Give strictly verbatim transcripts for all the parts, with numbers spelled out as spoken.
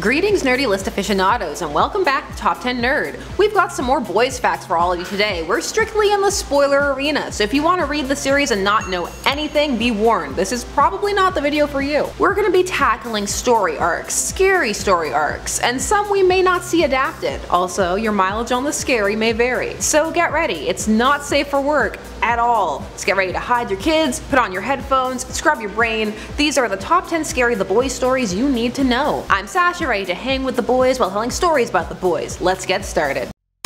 Greetings nerdy list aficionados and welcome back to Top ten Nerd. We've got some more boys facts for all of you today. We're strictly in the spoiler arena, so if you want to read the series and not know anything, be warned, this is probably not the video for you. We're going to be tackling story arcs, scary story arcs, and some we may not see adapted. Also, your mileage on the scary may vary. So get ready, it's not safe for work at all. Let's get ready to hide your kids, put on your headphones, scrub your brain. These are the top ten scary The Boys stories you need to know. I'm Sasha, ready to hang with the boys while telling stories about the boys. Let's get started.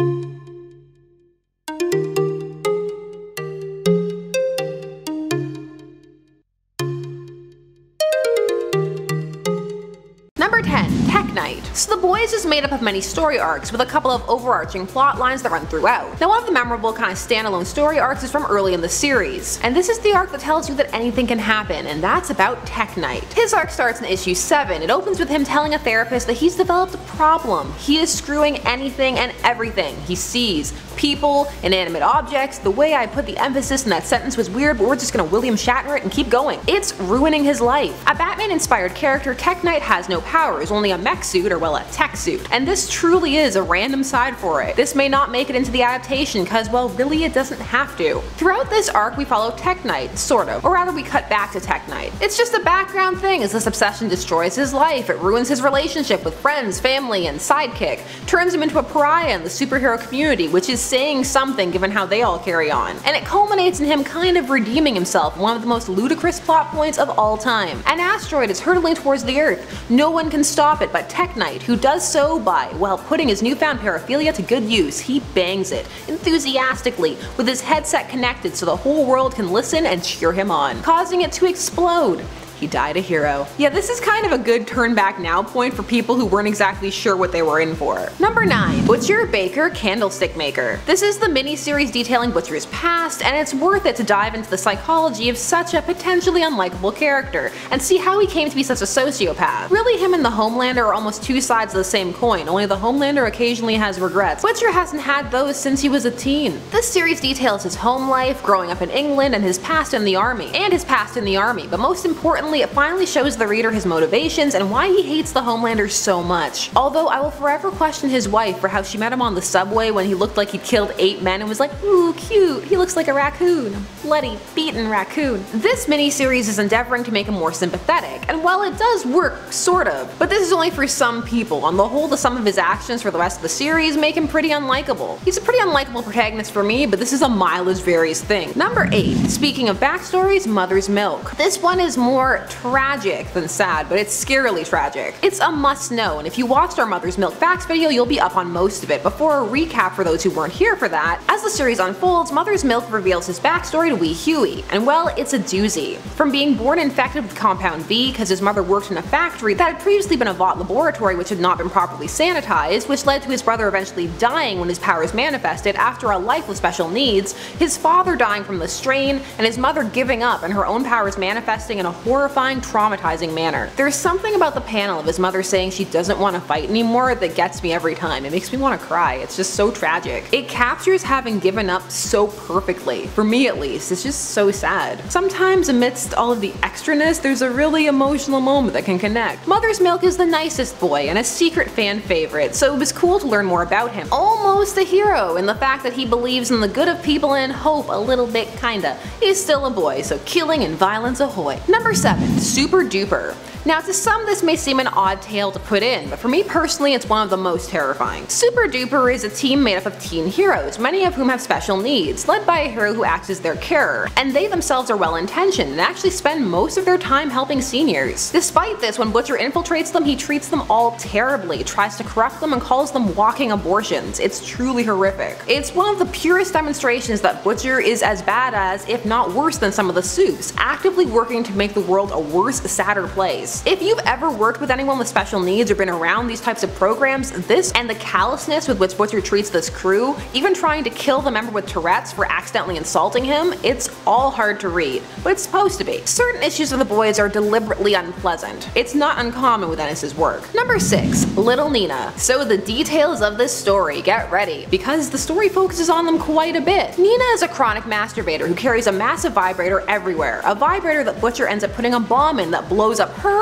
Number ten. Tek Knight. So The Boys is made up of many story arcs with a couple of overarching plot lines that run throughout. Now one of the memorable kind of standalone story arcs is from early in the series, and this is the arc that tells you that anything can happen, and that's about Tek Knight. His arc starts in issue seven. It opens with him telling a therapist that he's developed a problem. He is screwing anything and everything he sees. People, inanimate objects. The way I put the emphasis in that sentence was weird, but we're just gonna William Shatner it and keep going. It's ruining his life. A Batman-inspired character, Tek Knight has no powers, only a mech suit, or well, a tech suit. And this truly is a random side for it. This may not make it into the adaptation, cause well, really it doesn't have to. Throughout this arc we follow Tek Knight, sort of, or rather we cut back to Tek Knight. It's just a background thing as this obsession destroys his life, it ruins his relationship with friends, family, and sidekick, turns him into a pariah in the superhero community, which is saying something given how they all carry on. And it culminates in him kind of redeeming himself in one of the most ludicrous plot points of all time. An asteroid is hurtling towards the Earth. No one can stop it but Tek Knight, who does so by, well, putting his newfound paraphilia to good use. He bangs it, enthusiastically, with his headset connected so the whole world can listen and cheer him on, causing it to explode. He died a hero. Yeah, this is kind of a good turn back now point for people who weren't exactly sure what they were in for. Number nine. Butcher Baker Candlestick Maker. This is the mini-series detailing Butcher's past, and it's worth it to dive into the psychology of such a potentially unlikable character, and see how he came to be such a sociopath. Really, him and the Homelander are almost two sides of the same coin, only the Homelander occasionally has regrets. Butcher hasn't had those since he was a teen. This series details his home life, growing up in England, and his past in the army. And his past in the army, but most importantly, it finally shows the reader his motivations and why he hates the Homelander so much. Although I will forever question his wife for how she met him on the subway when he looked like he'd killed eight men and was like, ooh cute, he looks like a raccoon. A bloody, beaten raccoon. This miniseries is endeavoring to make him more sympathetic, and while it does work, sort of, but this is only for some people. On the whole, the sum of his actions for the rest of the series make him pretty unlikable. He's a pretty unlikable protagonist for me, but this is a mileage varies thing. Number eight. Speaking of backstories, Mother's Milk. This one is more tragic than sad, but it's scarily tragic. It's a must know, and if you watched our Mother's Milk facts video, you'll be up on most of it. Before a recap for those who weren't here for that, as the series unfolds, Mother's Milk reveals his backstory to wee Huey, and well, it's a doozy. From being born infected with Compound V because his mother worked in a factory that had previously been a Vought laboratory which had not been properly sanitized, which led to his brother eventually dying when his powers manifested after a life with special needs, his father dying from the strain, and his mother giving up and her own powers manifesting in a horrifying, traumatizing manner. There's something about the panel of his mother saying she doesn't want to fight anymore that gets me every time. It makes me want to cry. It's just so tragic. It captures having given up so perfectly. For me at least, it's just so sad. Sometimes amidst all of the extraness, there's a really emotional moment that can connect. Mother's Milk is the nicest boy and a secret fan favorite, so it was cool to learn more about him. Almost a hero in the fact that he believes in the good of people and hope a little bit kinda. He's still a boy, so killing and violence ahoy. Number seven. Super Duper. Now to some this may seem an odd tale to put in, but for me personally it's one of the most terrifying. Super Duper is a team made up of teen heroes, many of whom have special needs, led by a hero who acts as their carer, and they themselves are well intentioned and actually spend most of their time helping seniors. Despite this, when Butcher infiltrates them, he treats them all terribly, tries to corrupt them, and calls them walking abortions. It's truly horrific. It's one of the purest demonstrations that Butcher is as bad as, if not worse than some of the Supes, actively working to make the world a worse, sadder place. If you've ever worked with anyone with special needs or been around these types of programs, this and the callousness with which Butcher treats this crew, even trying to kill the member with Tourette's for accidentally insulting him, it's all hard to read, but it's supposed to be. Certain issues of the boys are deliberately unpleasant. It's not uncommon with Ennis's work. Number six. Little Nina. So the details of this story, get ready, because the story focuses on them quite a bit. Nina is a chronic masturbator who carries a massive vibrator everywhere, a vibrator that Butcher ends up putting a bomb in that blows up her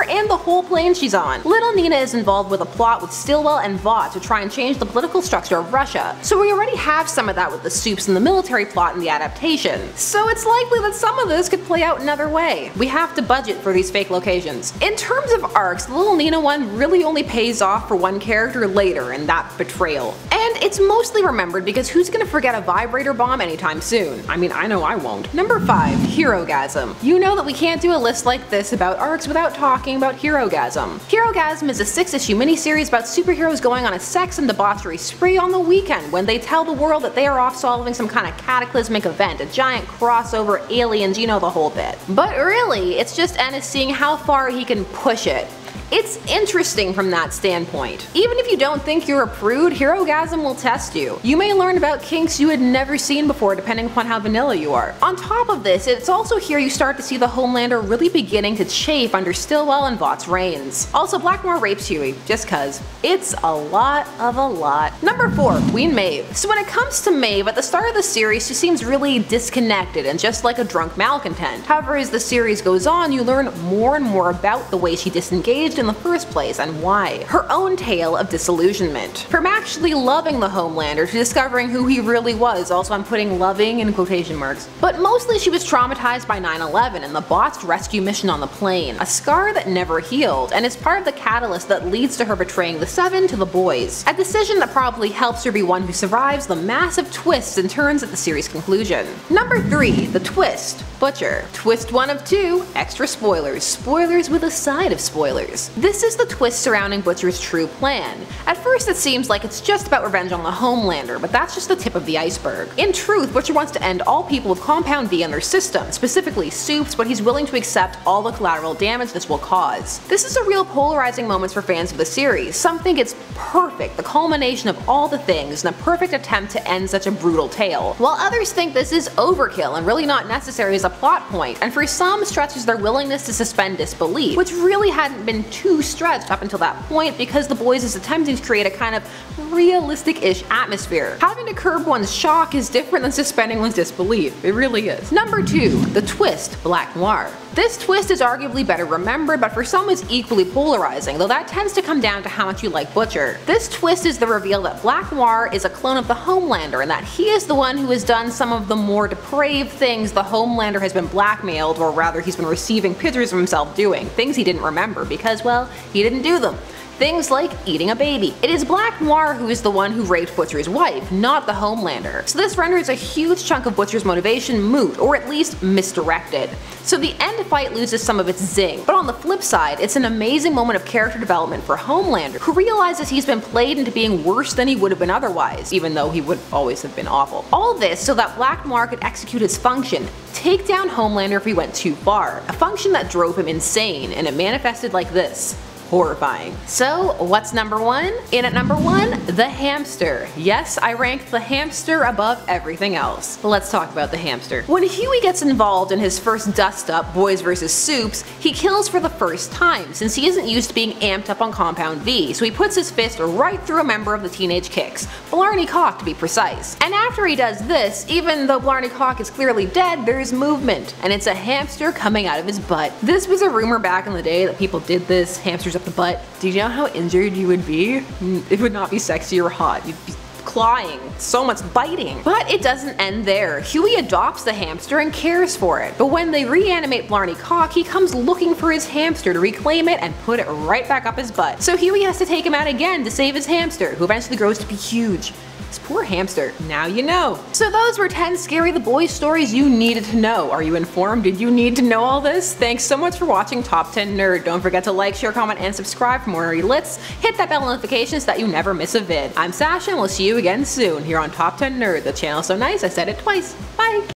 her and the whole plane she's on. Little Nina is involved with a plot with Stillwell and Vought to try and change the political structure of Russia, so we already have some of that with the Supes and the military plot in the adaptation. So it's likely that some of this could play out another way. We have to budget for these fake locations. In terms of arcs, the Little Nina one really only pays off for one character later, and that betrayal. And it's mostly remembered because who's gonna forget a vibrator bomb anytime soon? I mean, I know I won't. Number five. Herogasm. You know that we can't do a list like this about arcs without talking about Herogasm. Herogasm is a six-issue miniseries about superheroes going on a sex and debauchery spree on the weekend when they tell the world that they are off solving some kind of cataclysmic event, a giant crossover, aliens, you know the whole bit. But really, it's just Ennis seeing how far he can push it. It's interesting from that standpoint. Even if you don't think you're a prude, Herogasm will test you. You may learn about kinks you had never seen before depending upon how vanilla you are. On top of this, it's also here you start to see the Homelander really beginning to chafe under Stillwell and Vought's reigns. Also, Blackmore rapes Huey, just cuz. It's a lot of a lot. Number four. Queen Maeve. So when it comes to Maeve, at the start of the series she seems really disconnected and just like a drunk malcontent. However, as the series goes on, you learn more and more about the way she disengaged in the first place and why. Her own tale of disillusionment. From actually loving the Homelander to discovering who he really was, also I'm putting loving in quotation marks. But mostly she was traumatized by nine eleven and the botched rescue mission on the plane, a scar that never healed, and is part of the catalyst that leads to her betraying the Seven to the boys. A decision that probably helps her be one who survives the massive twists and turns at the series' conclusion. Number three. The Twist. Butcher. Twist one of two. Extra spoilers. Spoilers with a side of spoilers. This is the twist surrounding Butcher's true plan. At first it seems like it's just about revenge on the Homelander, but that's just the tip of the iceberg. In truth, Butcher wants to end all people with Compound V in their system, specifically Supes, but he's willing to accept all the collateral damage this will cause. This is a real polarizing moment for fans of the series. Some think it's perfect, the culmination of all the things, and a perfect attempt to end such a brutal tale, while others think this is overkill and really not necessary as a plot point, and for some stretches their willingness to suspend disbelief, which really hadn't been too stretched up until that point because The Boys is attempting to create a kind of realistic-ish atmosphere. Having to curb one's shock is different than suspending one's disbelief. It really is. Number two. The Twist. Black Noir. This twist is arguably better remembered, but for some is equally polarizing, though that tends to come down to how much you like Butcher. This twist is the reveal that Black Noir is a clone of the Homelander and that he is the one who has done some of the more depraved things the Homelander has been blackmailed, or rather he's been receiving pictures of himself doing, things he didn't remember because, well, he didn't do them. Things like eating a baby. It is Black Noir who is the one who raped Butcher's wife, not the Homelander. So this renders a huge chunk of Butcher's motivation moot, or at least misdirected. So the end fight loses some of its zing, but on the flip side, it's an amazing moment of character development for Homelander, who realizes he's been played into being worse than he would have been otherwise, even though he would always have been awful. All this so that Black Noir could execute his function, take down Homelander if he went too far, a function that drove him insane, and it manifested like this. Horrifying. So what's number one? In at number one, the hamster. Yes, I ranked the hamster above everything else. But let's talk about the hamster. When Huey gets involved in his first dust up, Boys versus Supes, he kills for the first time since he isn't used to being amped up on Compound V, so he puts his fist right through a member of the Teenage Kicks, Blarney Cock to be precise. And after he does this, even though Blarney Cock is clearly dead, there's movement, and it's a hamster coming out of his butt. This was a rumor back in the day that people did this, hamsters up the butt. Do you know how injured you would be? It would not be sexy or hot. You'd be clawing, so much biting. But it doesn't end there. Huey adopts the hamster and cares for it. But when they reanimate Blarney Cock, he comes looking for his hamster to reclaim it and put it right back up his butt. So Huey has to take him out again to save his hamster, who eventually grows to be huge. This poor hamster. Now you know. So those were ten Scary the Boys stories you needed to know. Are you informed? Did you need to know all this? Thanks so much for watching Top ten Nerd. Don't forget to like, share, comment, and subscribe for more nerdy lits. Hit that bell notification so that you never miss a vid. I'm Sasha and we'll see you again soon here on Top ten Nerd. The channel's so nice I said it twice. Bye!